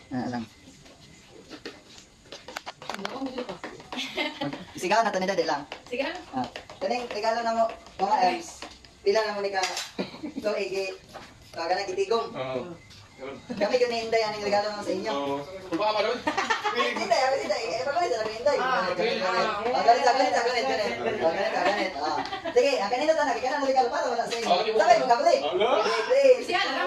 Lang. Sigaw na to ni Daddy lang. Sige na. Kaning regalo na mo, mga Ems. Pila na mo ni ka. Ito, igi. Kagalang itigong. Kami yun ni Inday, anong regalo naman sa inyo. Baka ba doon? Inday, pakulit na kami Inday. Ganit. Sige, kanina to, nakikita na regalo para wala sa inyo. Sabay mo kabuli. Please. Siya na lang.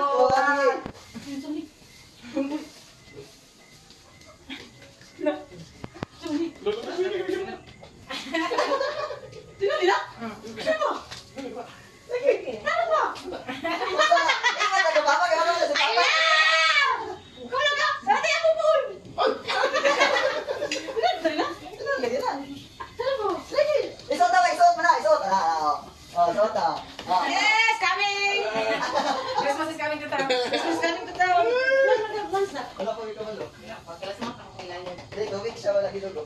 Yes, coming! Christmas is coming to town. Christmas is coming to town. Wala ko ito malo. Pagkalas mo kang kailangan. Hindi, tubig siya wala gidugo.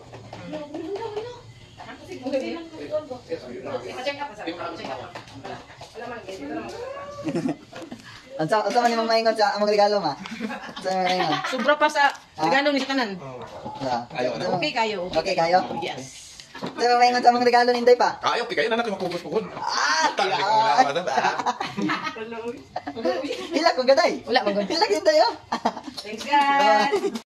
Check up. Wala man, dito naman. Ang sa man yung maingon sa among regalo ma. Sa man maingon. Sobra pa sa regalo ni sa kanan. Okay kayo. Okay kayo? Yes. Sa man maingon sa among regalo ni Inday pa. Ayaw, pikayin na natin mapupos-pukon. Tali ko na ako ba? Hila ko gaday. Wala man. Hila Inday oh. Thanks guys.